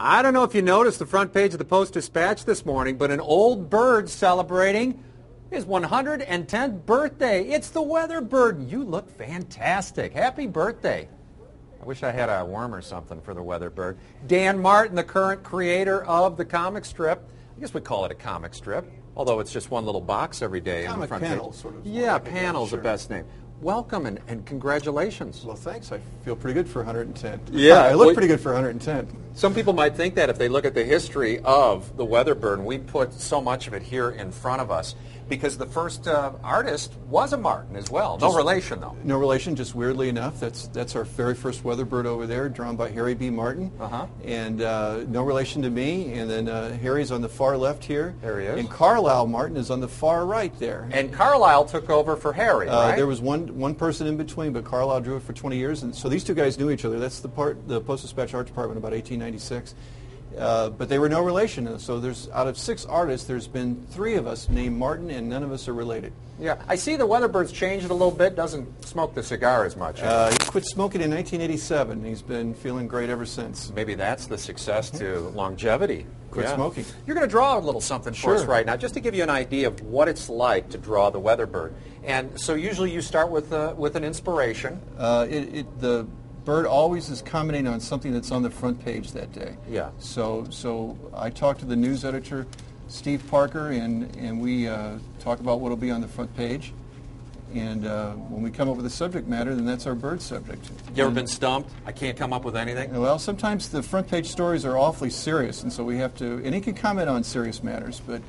I don't know if you noticed the front page of the Post-Dispatch this morning, but an old bird celebrating his 110th birthday. It's the weather bird. You look fantastic. Happy birthday. I wish I had a worm or something for the weather bird. Dan Martin, the current creator of the comic strip. I guess we'd call it a comic strip, although it's just one little box every day on the front panel, page. sort of. Yeah, like Panel's sure. the best name. Welcome and congratulations. Well, thanks. I feel pretty good for 110. Yeah, I look well, pretty good for 110. Some people might think that if they look at the history of the weather bird, and we put so much of it here in front of us, because the first artist was a Martin as well. No relation, though. No relation, just weirdly enough. That's our very first weather bird over there, drawn by Harry B. Martin. And no relation to me. And then Harry's on the far left here. There he is. And Carlisle Martin is on the far right there. And Carlisle took over for Harry, right? There was one person in between, but Carlisle drew it for 20 years. And so these two guys knew each other. That's the Post-Dispatch Art Department, about 1896. But they were no relation. So there's out of 6 artists, there's been 3 of us named Martin, and none of us are related. Yeah, I see the weather bird's changed a little bit. Doesn't smoke the cigar as much. He quit smoking in 1987. He's been feeling great ever since. Maybe that's the success to longevity. Quit smoking. You're going to draw a little something for us Sure. right now, just to give you an idea of what it's like to draw the weather bird. And so usually you start with an inspiration. The bird always is commenting on something that's on the front page that day. Yeah. So I talked to the news editor, Steve Parker, and we talk about what will be on the front page. And when we come up with a subject matter, then that's our bird subject. You ever been stumped? I can't come up with anything? Well, sometimes the front page stories are awfully serious, and so we have to, and he can comment on serious matters, but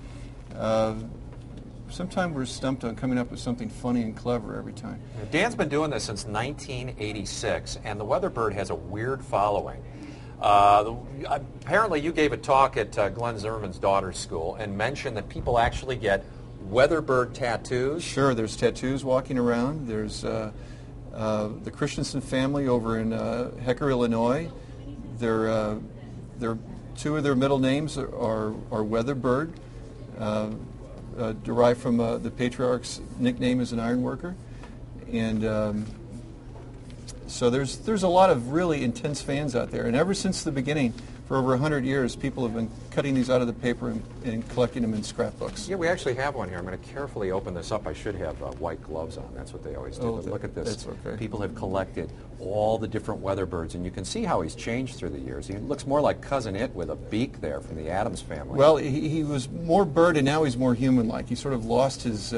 sometimes we're stumped on coming up with something funny and clever every time. Dan's been doing this since 1986, and the weather bird has a weird following. Apparently you gave a talk at Glenn Zimmerman's daughter's school and mentioned that people actually get weather bird tattoos. Sure, there's tattoos walking around. There's the Christensen family over in Hecker, Illinois. They're 2 of their middle names are Weatherbird, derived from the patriarch's nickname as an ironworker. And so there's a lot of really intense fans out there. And ever since the beginning, for over 100 years, people have been cutting these out of the paper and collecting them in scrapbooks. Yeah, we actually have one here. I'm going to carefully open this up. I should have white gloves on. That's what they always do. But look at this. That's okay. People have collected all the different weather birds, and you can see how he's changed through the years. He looks more like Cousin It with a beak there from the Addams Family. Well, he was more bird, and now he's more human-like. He sort of lost his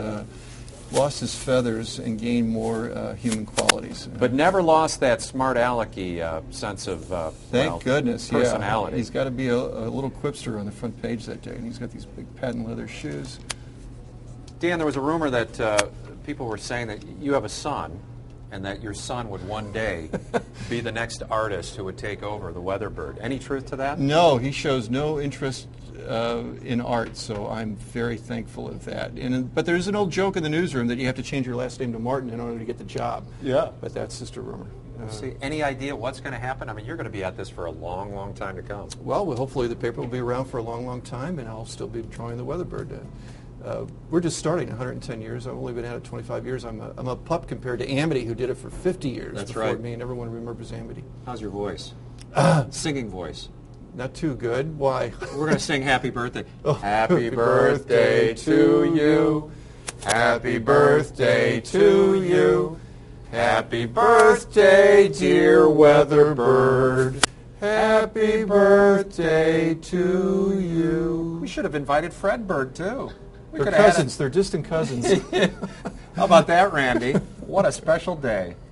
feathers and gained more human qualities. But never lost that smart alecky sense of Thank goodness, personality. Yeah. He's got to be a little quipster on the front page that day, and he's got these big patent leather shoes. Dan, there was a rumor that people were saying that you have a son, and that your son would one day be the next artist who would take over the weather bird. Any truth to that? No, he shows no interest in art, so I'm very thankful of that. But there's an old joke in the newsroom that you have to change your last name to Martin in order to get the job. Yeah. But that's just a rumor. See, any idea what's going to happen? I mean, you're going to be at this for a long, long time to come. Well, hopefully the paper will be around for a long, long time, and I'll still be drawing the weatherbird. We're just starting 110 years. I've only been at it 25 years. I'm a pup compared to Amity, who did it for 50 years before me, and everyone remembers Amity. How's your voice? Singing voice. Not too good. Why? We're going to sing Happy Birthday. Oh, happy birthday to you. Happy birthday to you. Happy birthday, dear weatherbird. Happy birthday to you. We should have invited Fred Bird, too. They're cousins. They're distant cousins. How about that, Randy? What a special day.